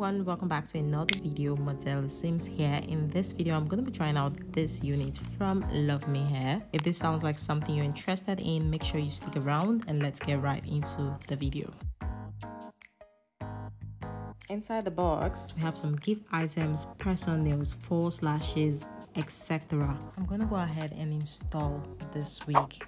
everyone, welcome back to another video. Model Sims here. In this video I'm going to be trying out this unit from Love Me Hair. If this sounds like something you're interested in, make sure you stick around and let's get right into the video. Inside the box we have some gift items, press-on nails, false lashes, etc. I'm going to go ahead and install this wig.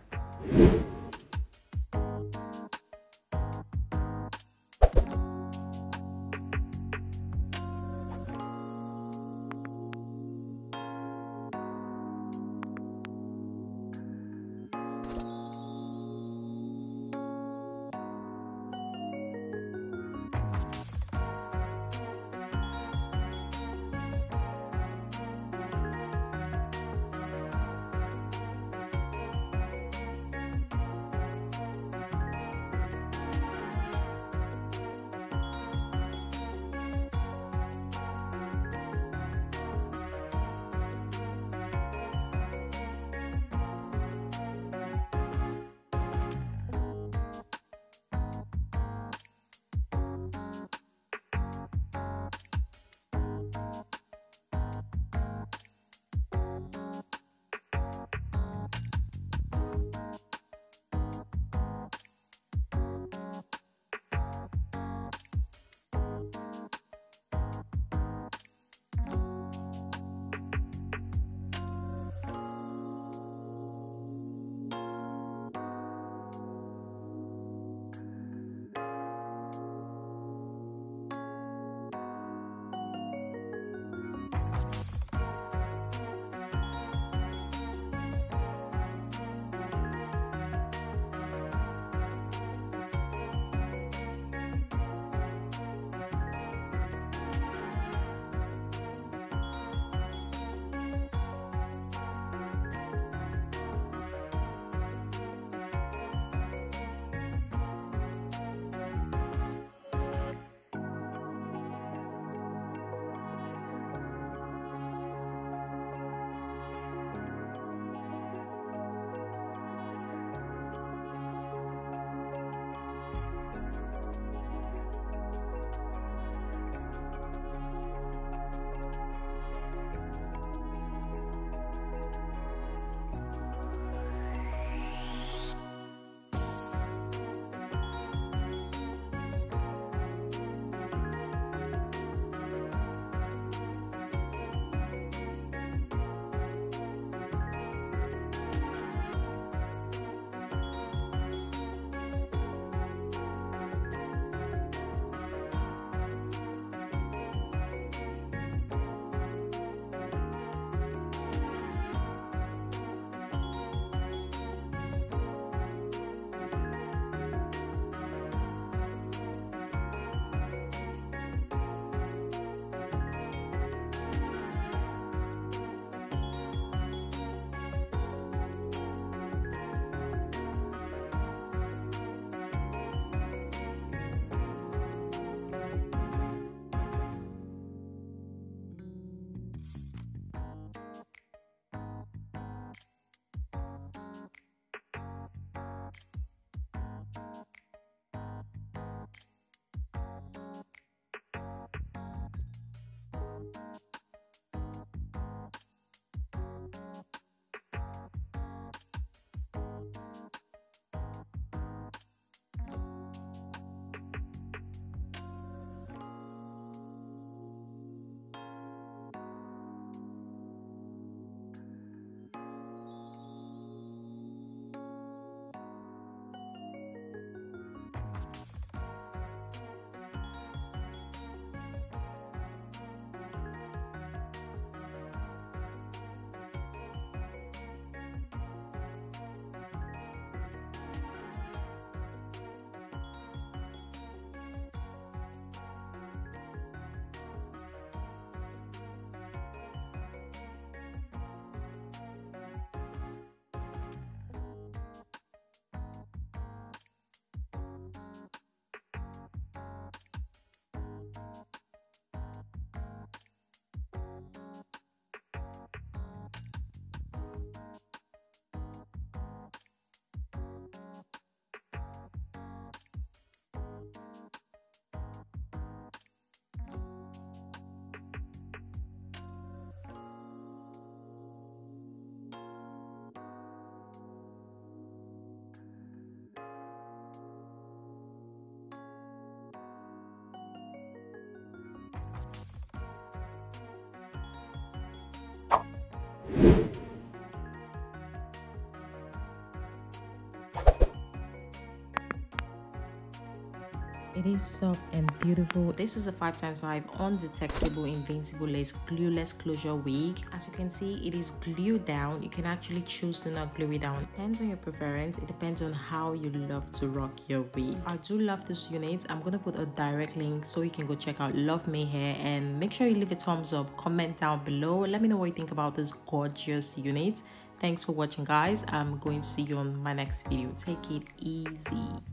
It is soft and beautiful. This is a 5x5 undetectable invincible lace glueless closure wig. As you can see, it is glued down. You can actually choose to not glue it down. Depends on your preference. It depends on how you love to rock your wig. I do love this unit. I'm gonna put a direct link so you can go check out Love Me Hair, and make sure you leave a thumbs up, comment down below, let me know what you think about this gorgeous unit. Thanks for watching, guys. I'm going to see you on my next video. Take it easy.